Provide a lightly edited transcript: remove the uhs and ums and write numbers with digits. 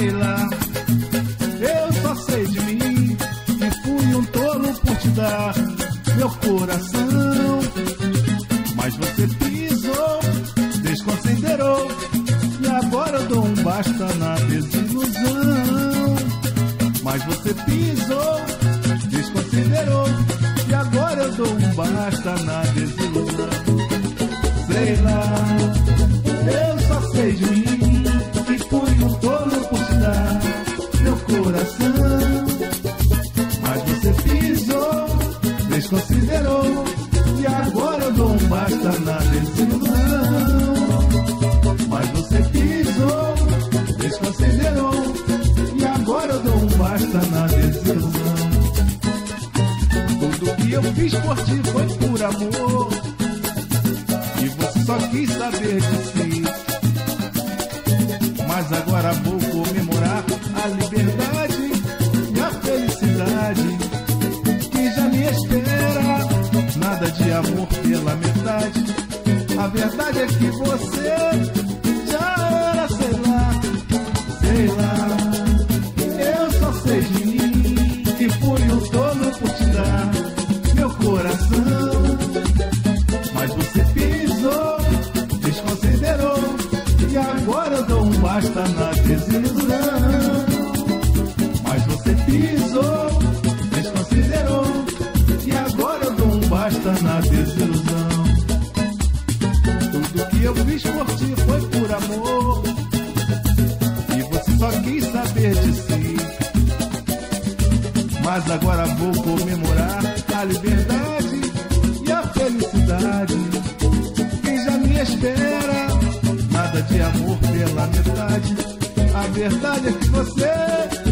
sei lá. Eu só sei de mim que fui um tolo por te dar meu coração. Mas você pisou, desconsiderou, e agora eu dou um basta na desilusão. Mas você pisou, desconsiderou, e agora eu dou um basta na desilusão. Sei lá, eu só sei de mim que fui um tolo por te dar meu coração. Mas você pisou, desconsiderou, e agora eu dou um basta na desilusão. Mas você pisou, desconsiderou, e agora eu dou um basta na desilusão. Tudo que eu fiz por ti foi por amor, e você só quis saber de si. Mas agora vou comemorar a liberdade e a felicidade que já me espera. Nada de amor pela metade. A verdade é que você já era, sei lá. Eu só sei de mim que fui um tolo por te dar meu coração. Mas você pisou, desconsiderou, e agora eu dou um basta na desilusão. Mas você pisou, desconsiderou, e agora eu dou um basta na desilusão. Tudo que eu fiz por ti foi por amor, e você só quis saber de si. Mas agora vou comemorar a liberdade e a felicidade que já me espera. Nada de amor pela metade. A verdade é que você